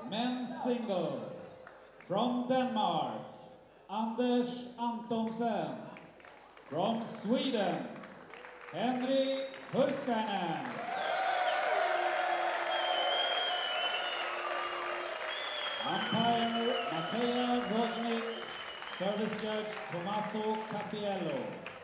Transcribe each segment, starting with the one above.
Men's single. From Denmark, Anders Antonsen. From Sweden, Henri Hurskainen. Umpire Matea Vodnik. Service judge Tommaso Capiello.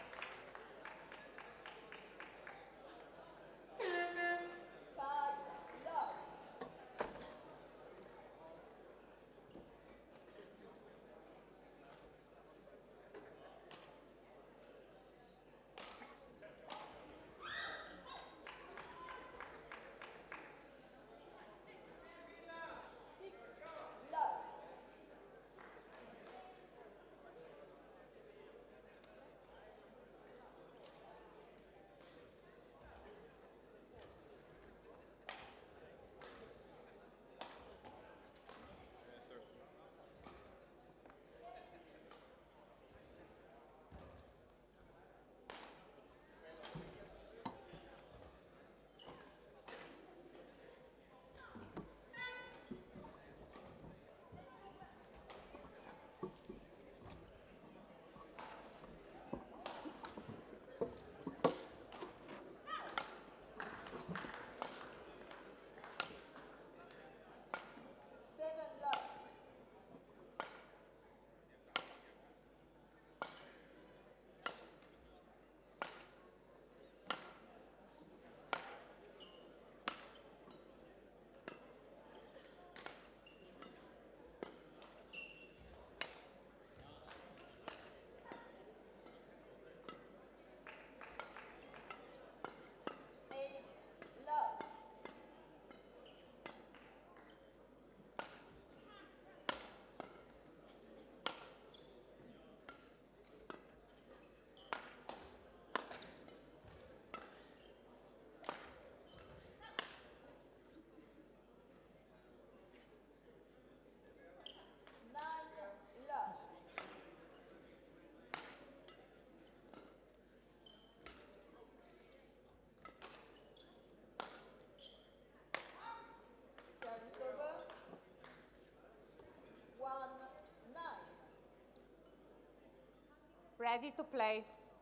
Ready to play.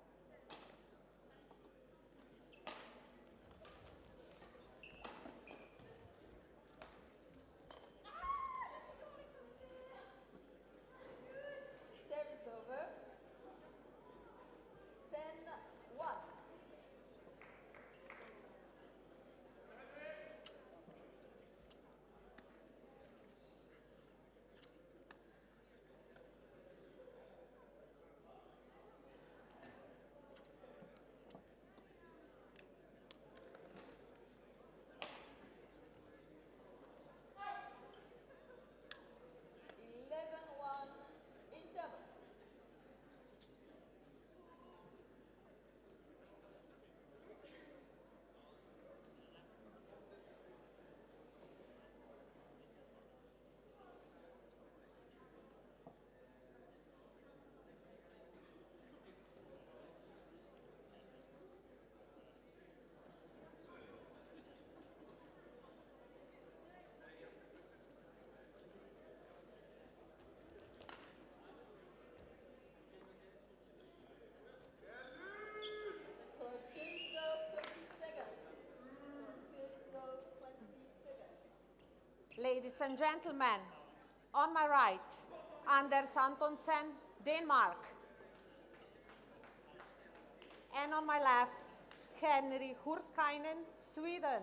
Service over. 10-1. Ladies and gentlemen, on my right, Anders Antonsen, Denmark. And on my left, Henri Hurskainen, Sweden.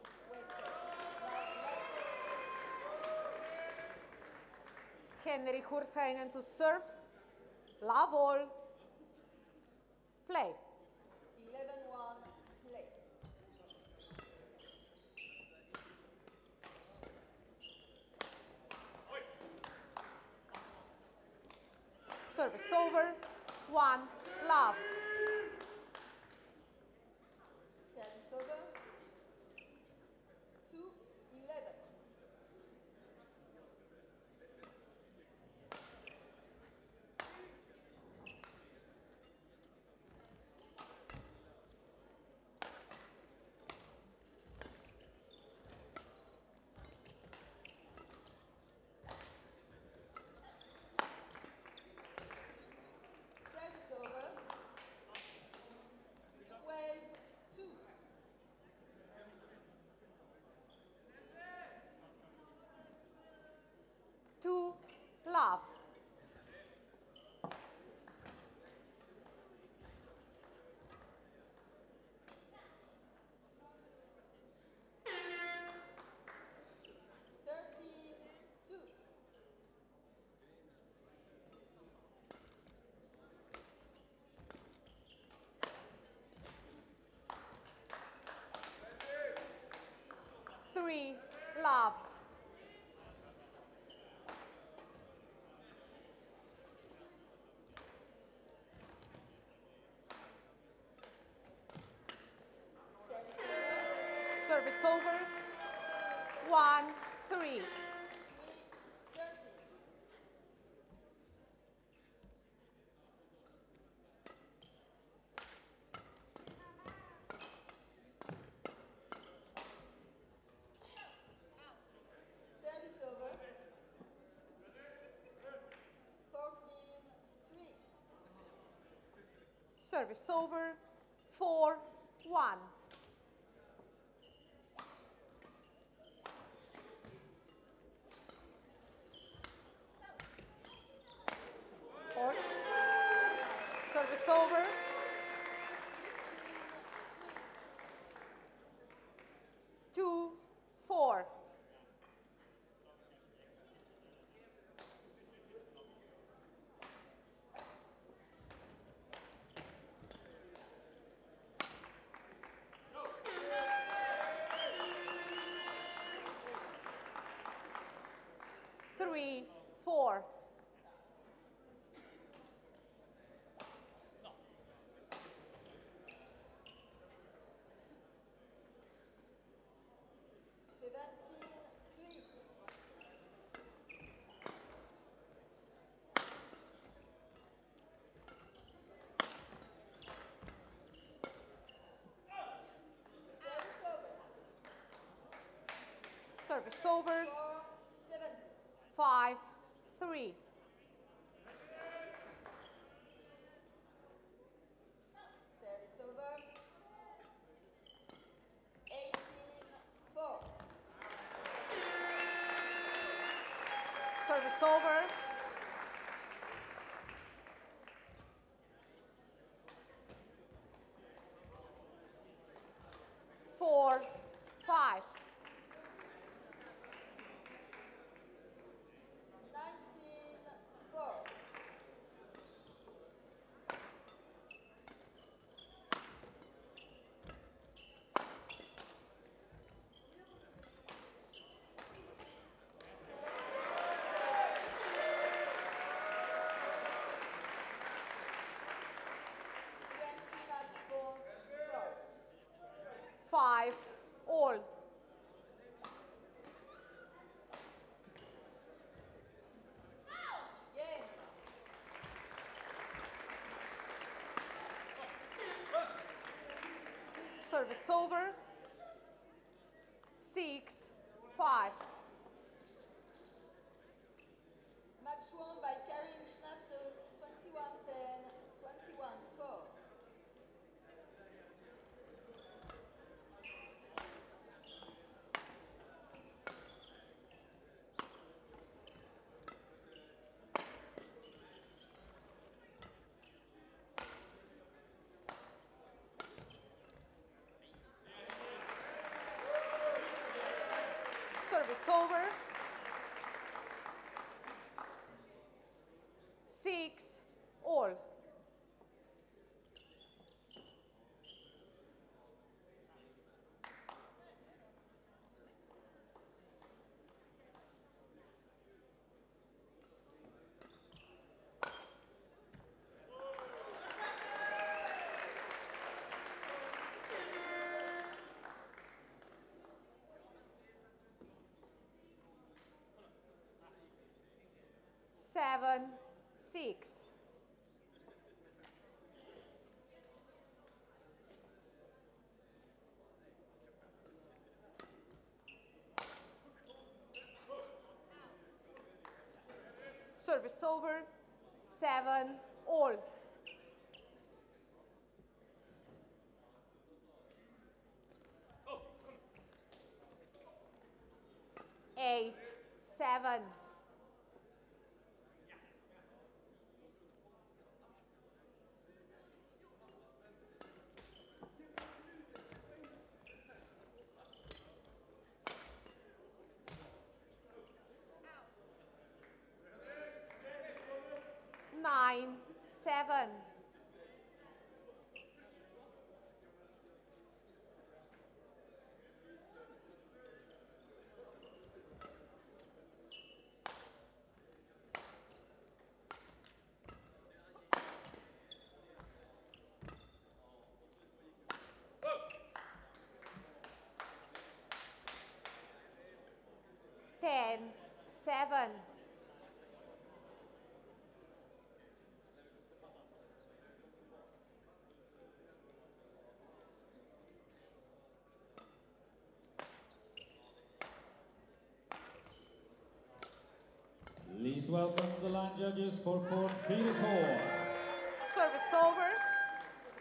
Henri Hurskainen to serve, love all, play. 11-1, play. Service over, 1, love. Service over. 2-11. Service over, 4-1. Fourth. Service over. 2-4. Three, 4. Service over. 5-3. Service over. 18-4. Service over. 4-5. 19-4. Match point 5 all. Game. Service over. 6-5. Match won by Karin Schnasser, 21-10, 21-4. Service over. 6 all. Seven, 6. Service over. 7 all. 8-7. 9-7. 10-7. Please welcome the line judges for court Fyrishov. Service over.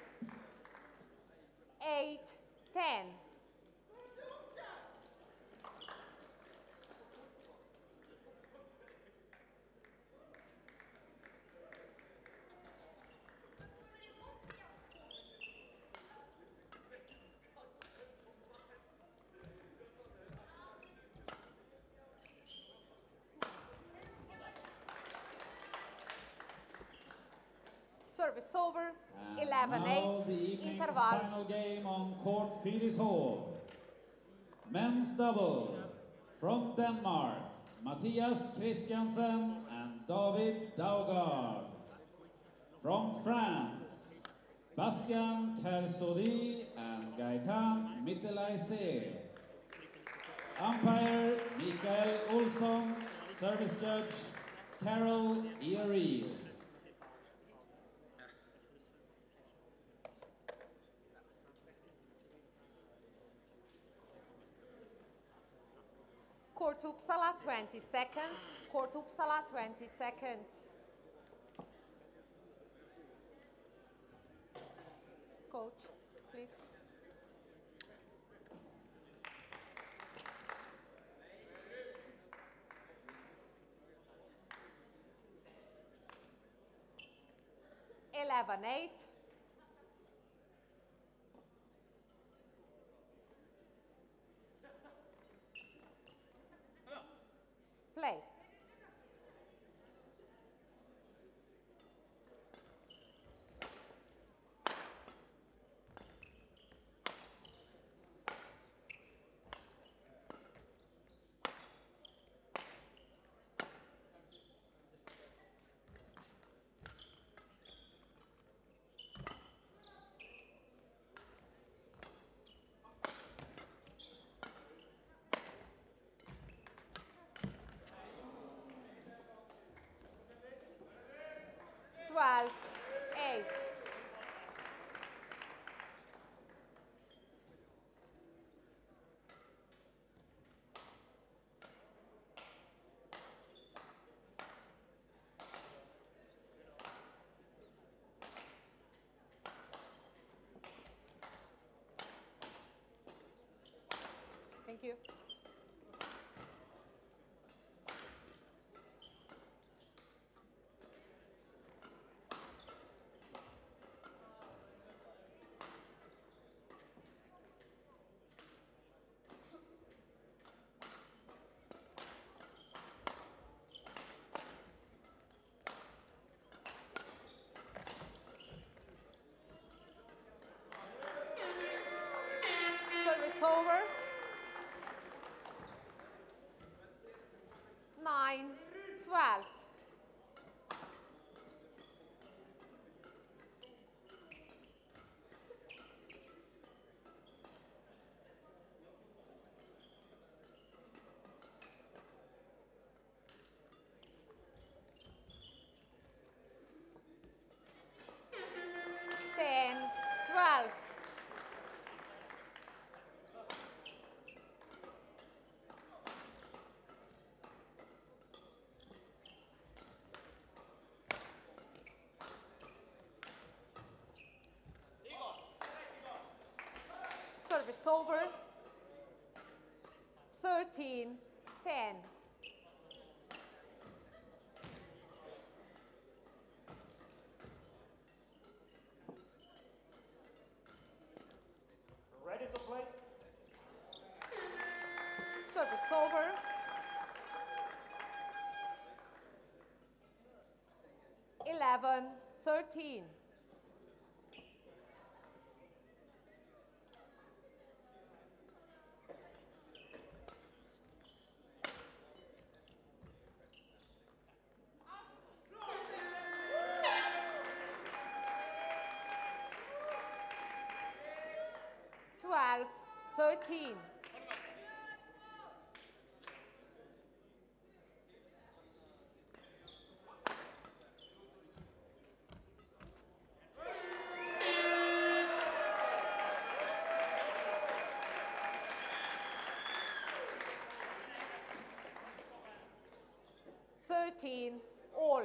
Service over, And now 11-8, the evening's interval. final game on court Fyrishov. Men's double from Denmark, Mathias Christiansen and David Daugard. From France, Bastien Kersodi and Gaetan Mittelaise. Umpire Mikael Olsson, service judge Carol Eareel. Court Uppsala, 20 seconds. Court Uppsala, 20 seconds. Coach, please. Eleven, 8. Play. Twelve, 8. Thank you. Service over. 9, 12. Ten, 12. Service over. 13, 10. Ready to play? Service over. 11, 13. Twelve, 13. All.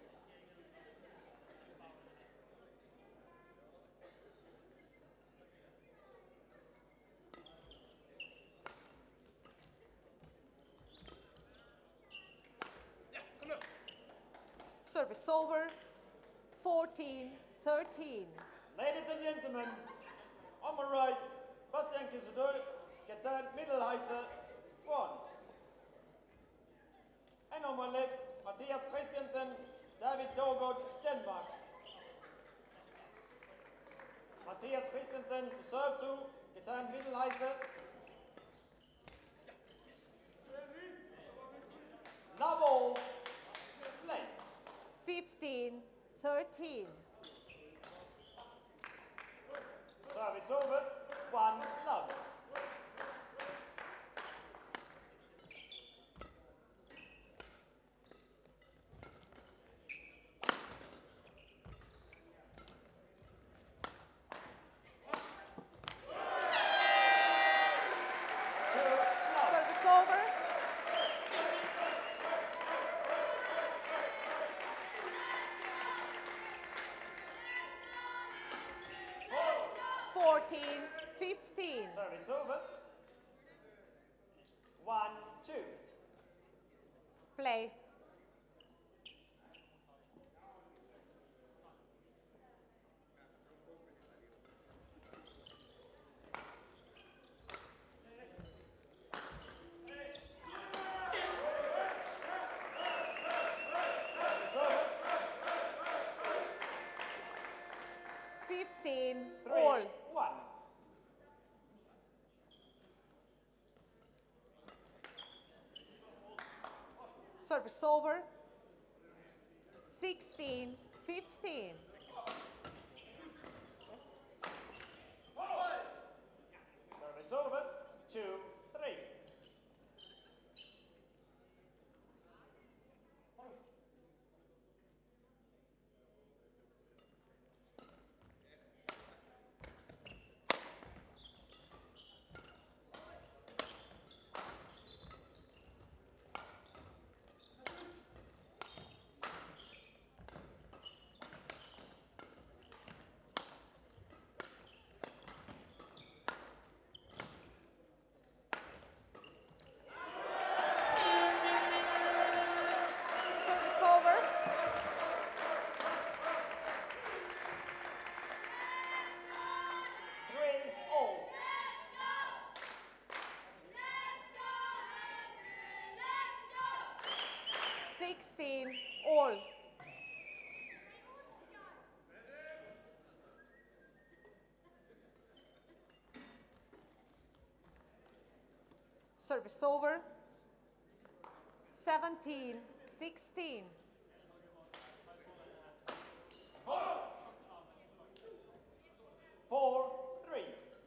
Service over. 14, 13. Ladies and gentlemen, on my right, Bastien Kersodi, Gaetan Mittelaise, France. And on my left, Mathias Christiansen, David Daugard, Denmark. Mathias Christensen to serve to, geturned Mittelheise. Love all, play. 15-13. Service over, 1 love. Service over. 14-15. Service over. 1-2. Play. Service over. 15 3, all. 1. Service over. 16-15. Service over, 2, 3. Service over. 3 all. Sixteen all. Service over. 17-16. 4, 3.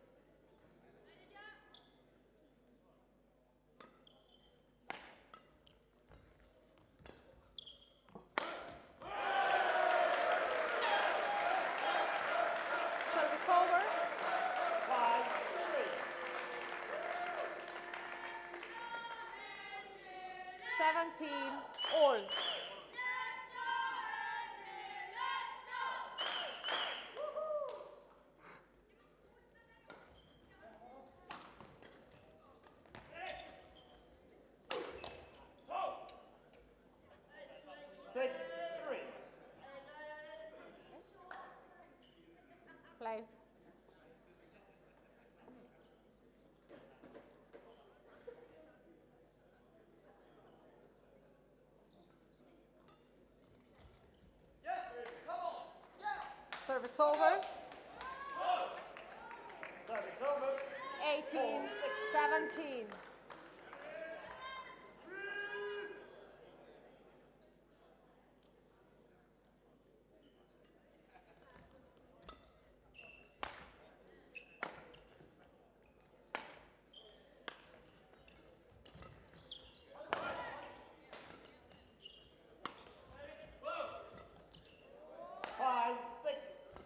Service over. 5, 3. 17 all. Six, 3. Play. Service over. Service over. 18-17. Five, 6.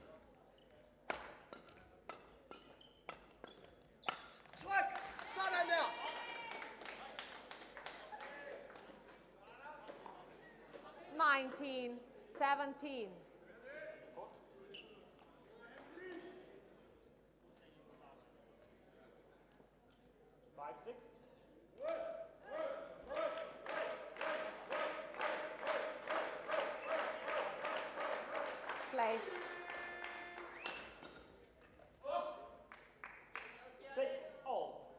Zurück! Saarländer! 19-17. 5, 6. Play. 6 all.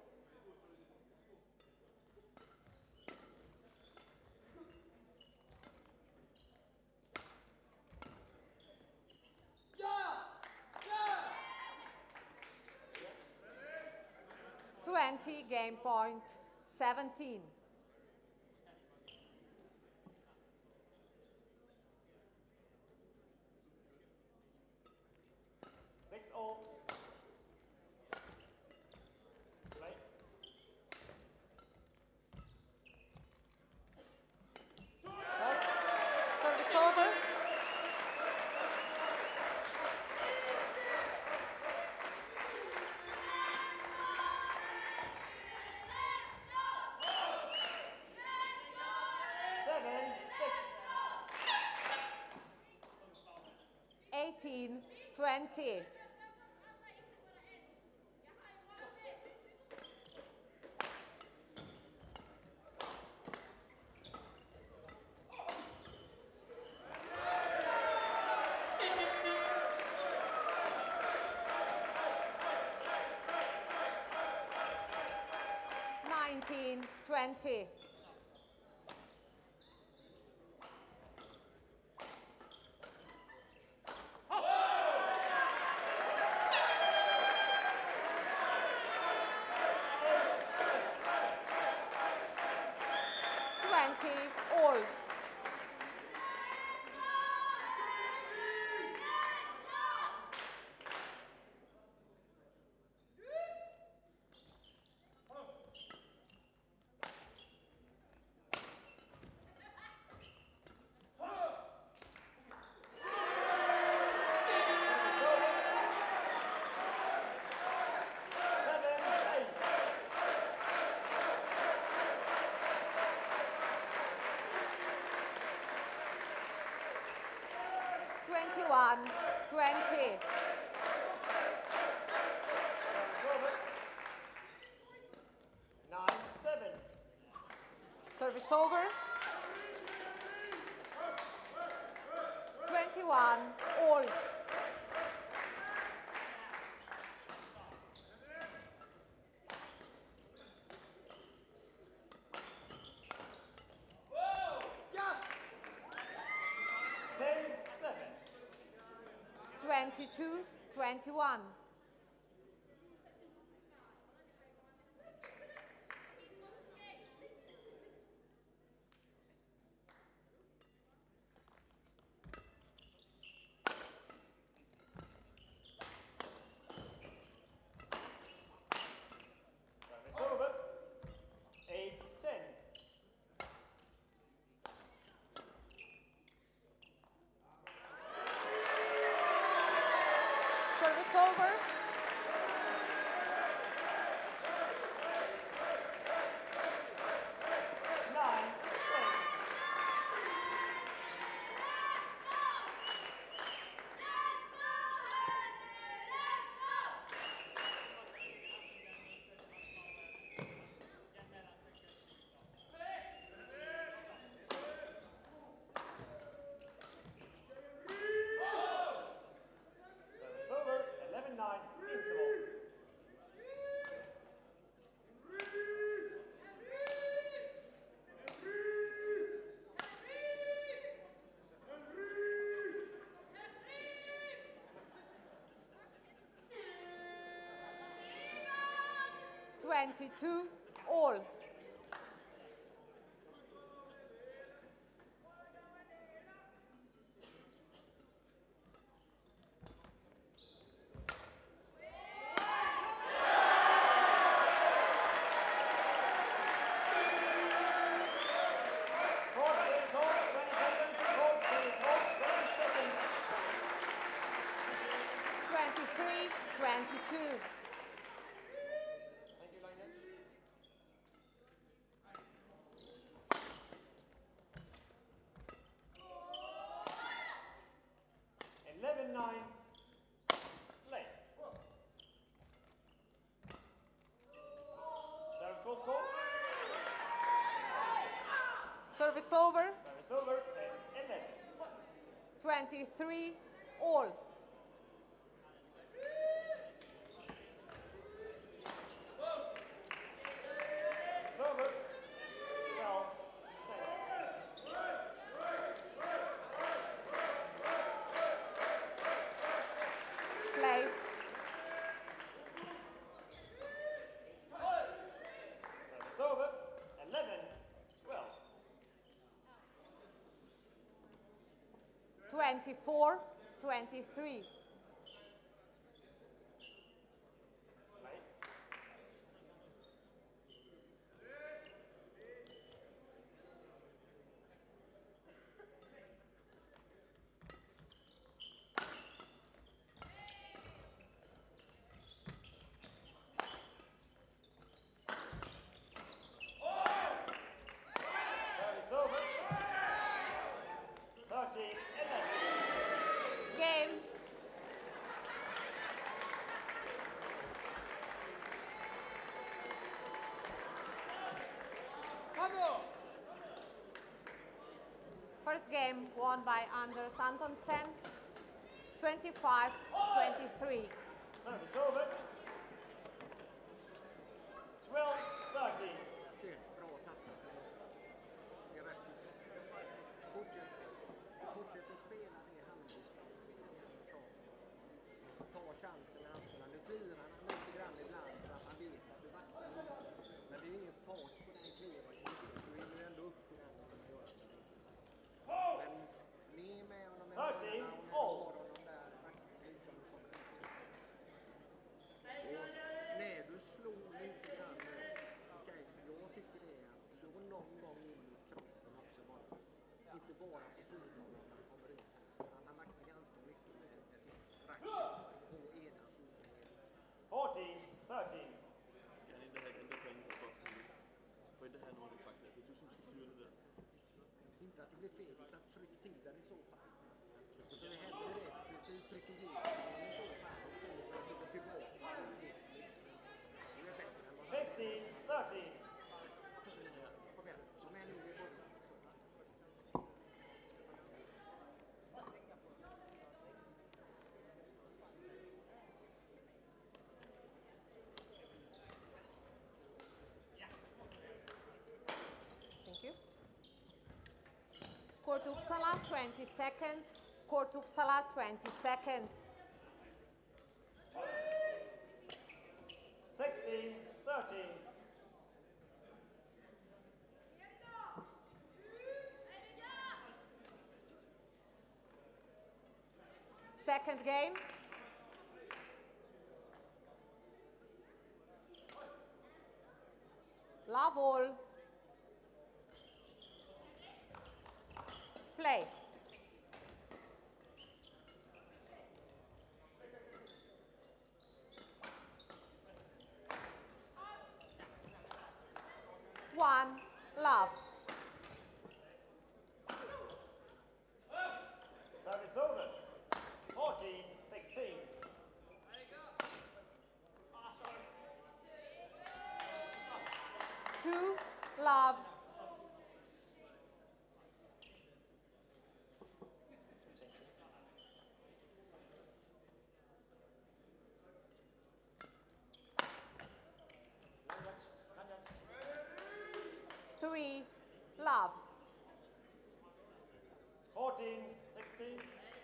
Ja! Ja! 20, game point, 17. Service over. Seven, 18, 20. Nineteen, 20. All. One, 20. Service over. 21, all. Seven. 22, 21. Service over. 8, 10. Service over. 9, 10. Service over. 11, 9. Interval. 22, all. Court is hold. 20 seconds. Court is hold. 20 seconds. 23, 22. Thank you, Linus. 11, 9. Play. Service hold court. Service over. Service over. 10, 11. 23, all. Service over. 12, 10. Play. 24-23. Service over. 13-11. Game. First game won by Anders Antonsen, 25-23. Service over. 12-13. Se, bra satsat. Det är rätt. Fortsätt att spela det handbollsspel. Ta chansen när han spelar. Nu klirar han lite grann ibland för att han vet att du vaktar. Men det är ingen fart på den kliren. Du hinner ändå upp till den när man gör det. Men ner med honom. 13 all. När du slår lite grann, okej, jag tycker det är att slå någon gång in i kroppen också bara. Inte bara på sidan när man kommer ut. Han vaktar ganska mycket med sitt racket på ena sidan. 14-13. Ska han inte ha ändå poäng på kroppen? Får inte ha någon fakta. Det är du som ska styra det där. Inte att det blir fel, utan tryck till den i så fall. Och så händer det, precis trycker dit den i så fall istället för att gå tillbaka. Det är bättre än vad 15-13. Kom igen, som är nu i början. Thank you. Court Uppsala, 20 seconds. Court Uppsala, 20 seconds. 16-13. Second game. Love all. Play. One, love. Service over. 14-16. Two, love. Three, love. 14-16.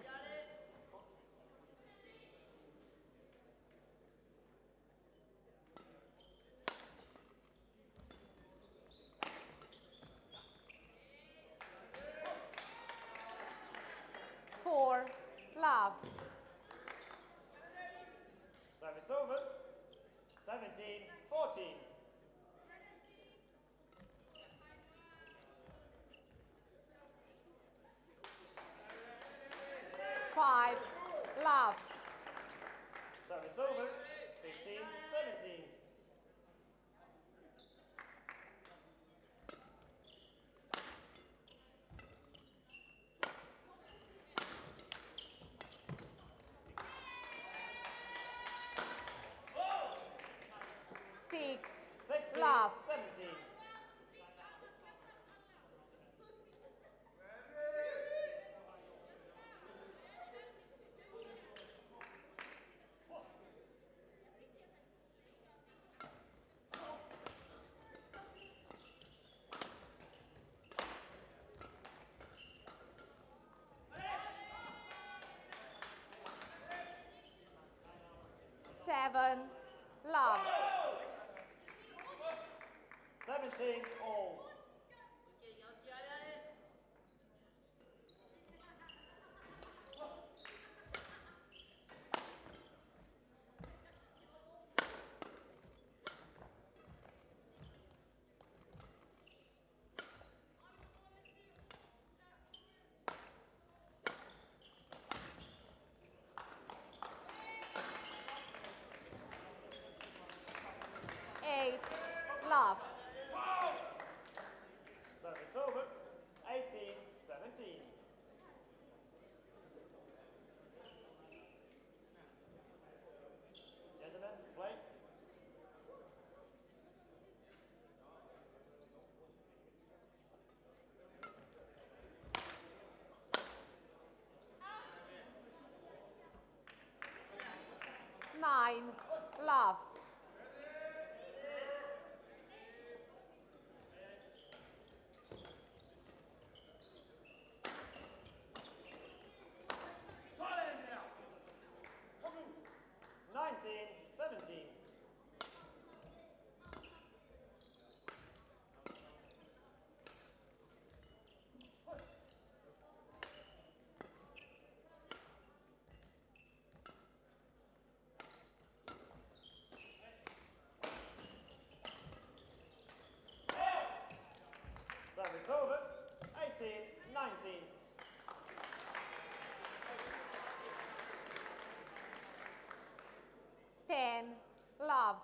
4, love. Service over. 17-14. 5, love. Service over. 15-17. 6, 16, love. 17. 7, love. 17 all. 8, 9 love. Service over. 18-19. Ten love.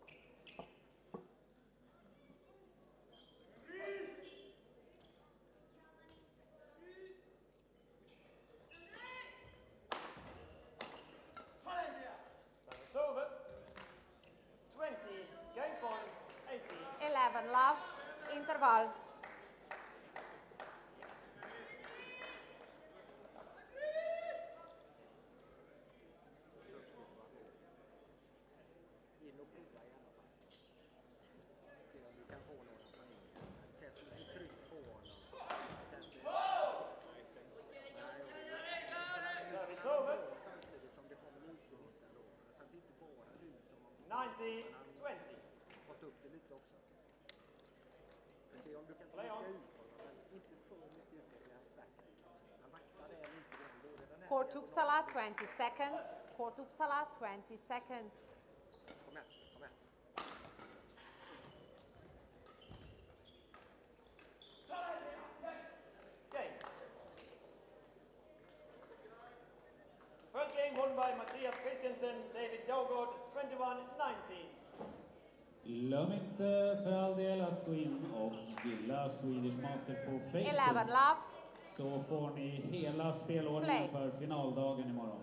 Service over. 20. Game point. 18. 11 love. Interval. In och prova i alla fall. Se om du kan få några poäng. Sätt lite tryck på honom. Känns det... Service over. Samtidigt som det kommer lite vissa då. Så att det inte bara du som har 90-20. fått upp det lite också. Se om du kan trycka ut honom, men inte för mycket ut i hans backhand. Han vaktar det lite grann. Både den här Court Uppsala 20 seconds. Court Uppsala 20 seconds. Kom här, kom här. Game. First game won by Mattias Christensen, David Dogard, 21-19. Glöm inte för all del att gå in och gilla Swedish Masters på 11 Facebook. love. Så får ni hela spelordningen för finaldagen imorgon.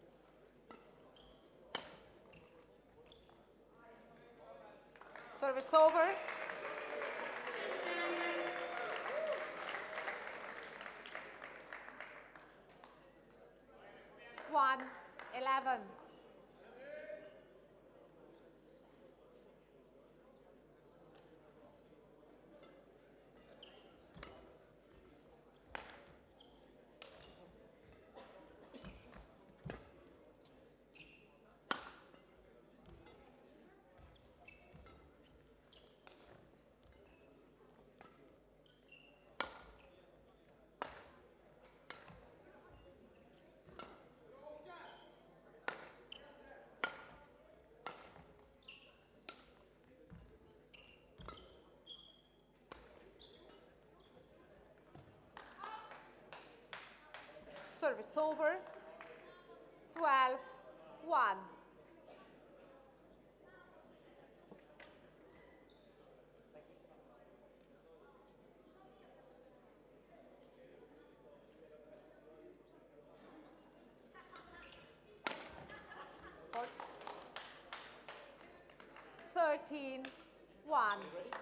Service over. One, 11. Service over. 12-1. Court. 13-1. Ready?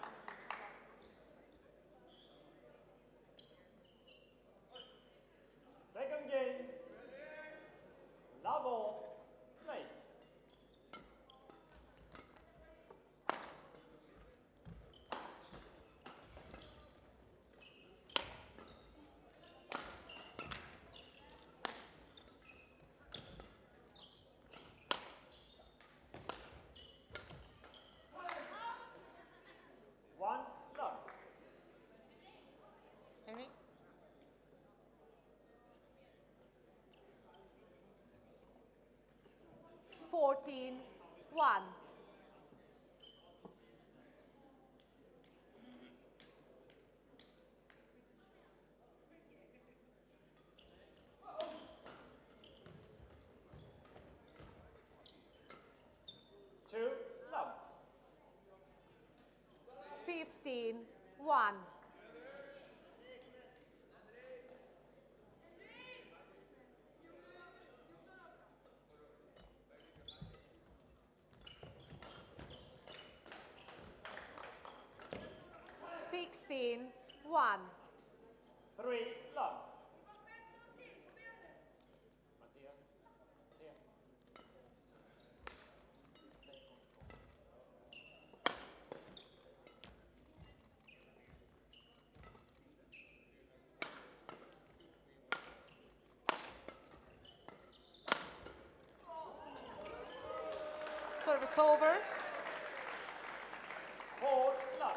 Second game. Love all. Play. One love. Henri. 14-1. Two love. 15-1. One. Three love. Mattias. over. 4 love.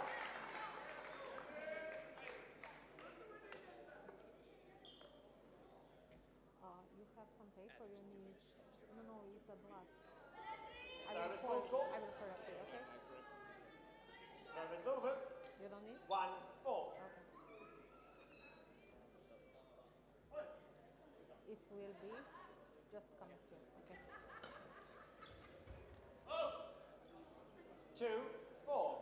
You have some paper you need. No, it's a black. Service full call. I will correct it, okay? Service over. You don't need? 1-4. Okay. If will be, just come here, okay? 2-4.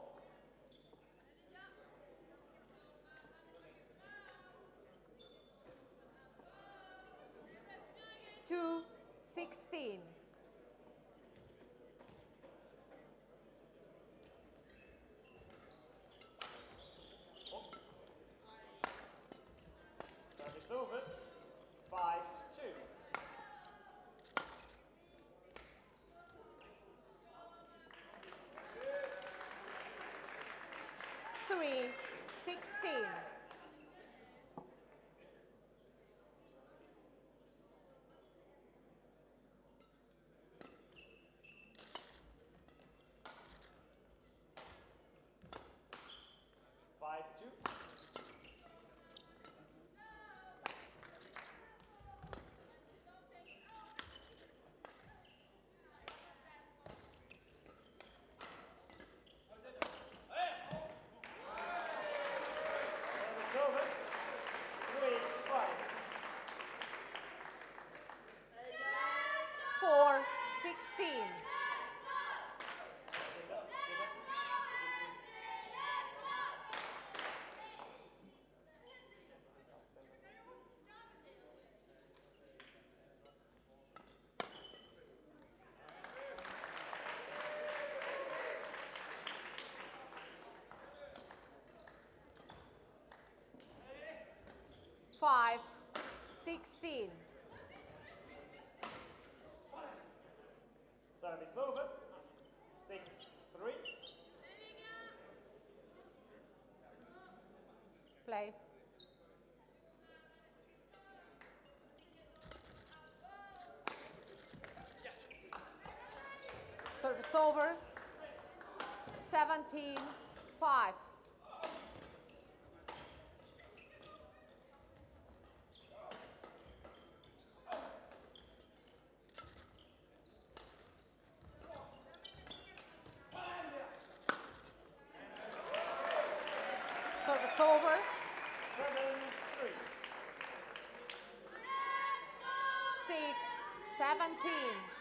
Two, 16. Service over. 5-2. Three, 16. Four, 16. Five, 16. Service over. 6-3. Play. Service over. 17, 5. Service over. 7-3. 6, 17.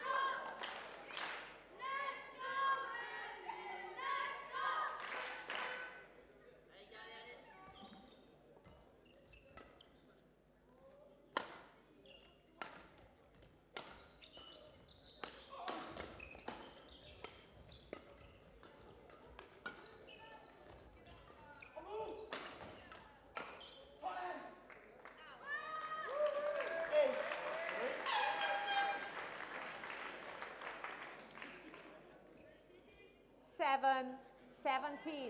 Seven, 17.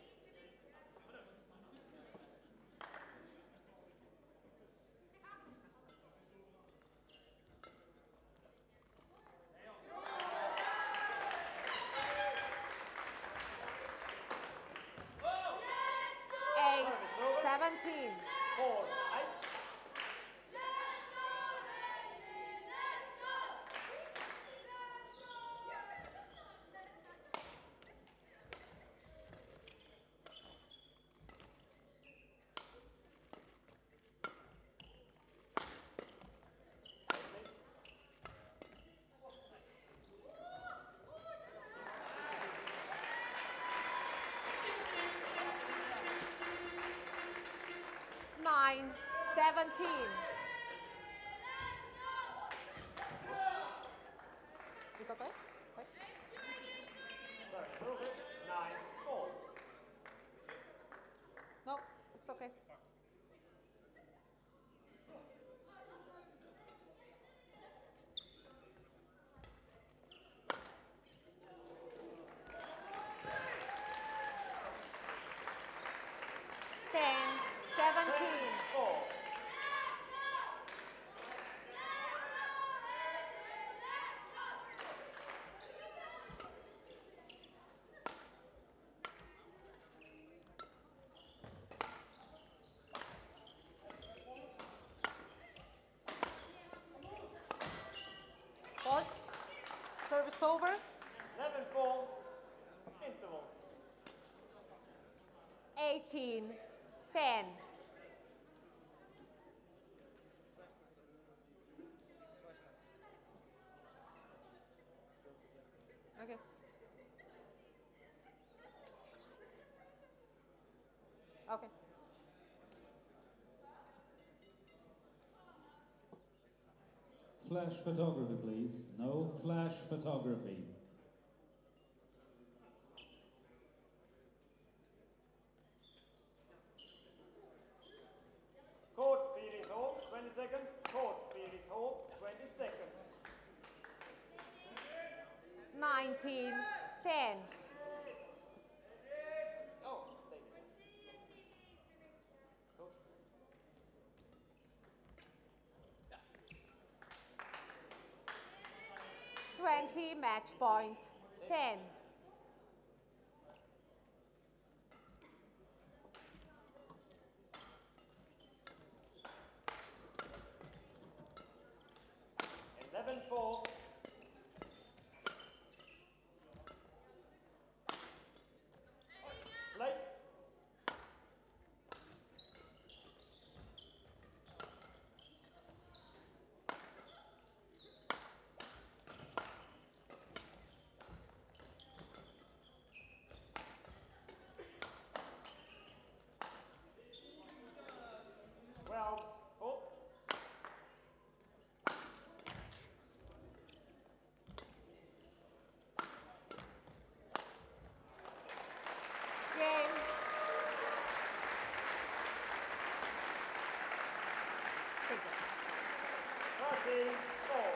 Eight, 17. 4-8. Nine, 17. It's okay? Wait. Service over. 9-4. No, it's okay. Ten, 17. 10-4. over. 11-4, interval. 18-10. Okay. Okay. Flash photography, please. No flash photography. Court Fyrishov, 20 seconds. Court Fyrishov, 20 seconds. 19-10. Oh, take it. Coach. 20 match point. 10. $11-4. Play. Well, 4. Game. Take it. 13-4.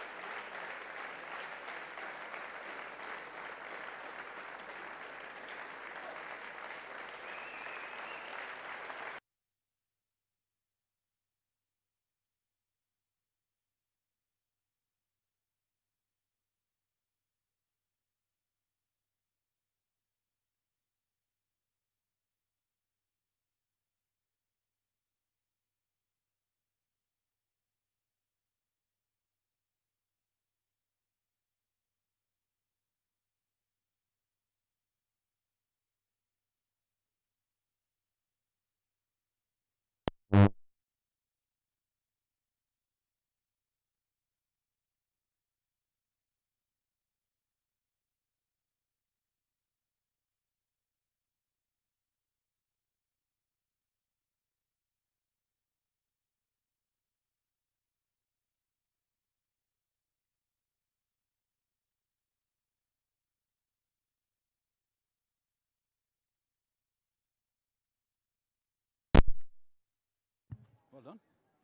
Well done.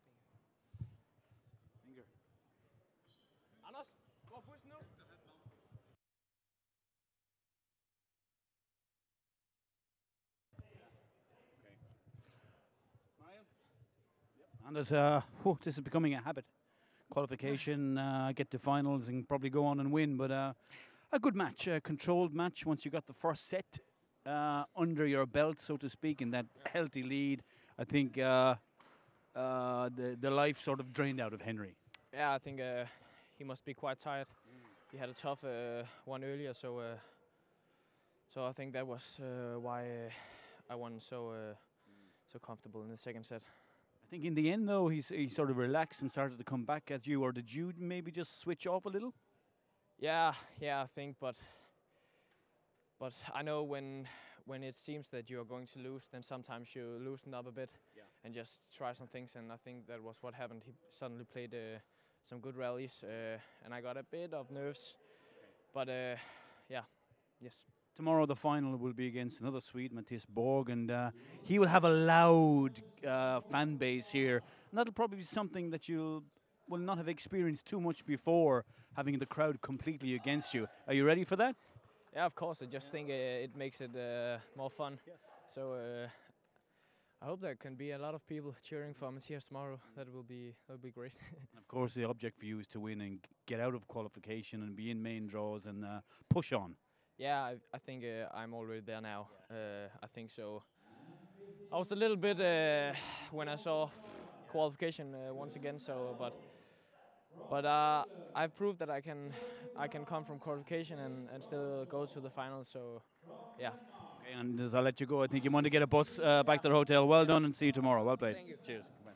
Finger. Anders, gå og push nu. And there's this is becoming a habit. Qualification, get to finals and probably go on and win. But a good match, a controlled match once you got the first set under your belt, so to speak, in that healthy lead. I think the life sort of drained out of Henri. Yeah, I think he must be quite tired. He had a tough one earlier, so I think that was why I won so comfortable in the second set. I think in the end, though, he sort of relaxed and started to come back at you. Or did you maybe just switch off a little? Yeah, I think, but I know when it seems that you are going to lose, then sometimes you loosen up a bit and just try some things. And I think that was what happened. He suddenly played some good rallies, and I got a bit of nerves. But yes. Tomorrow the final will be against another Swede, Mattias Borg, and he will have a loud fan base here. And that'll probably be something that you will not have experienced too much before, having the crowd completely against you. Are you ready for that? Yeah, of course. I just think it makes it more fun. Yeah. So I hope there can be a lot of people cheering for Mattias tomorrow. That will be great. Of course, the object for you is to win and get out of qualification and be in main draws and push on. Yeah, I think I'm already there now. I think so. I was a little bit when I saw qualification once again. So, but But I've proved that I can come from qualification and still go to the finals. So, yeah. Okay, and as I let you go, I think you want to get a bus back to the hotel. Well done, and see you tomorrow. Well played. Thank you. Cheers.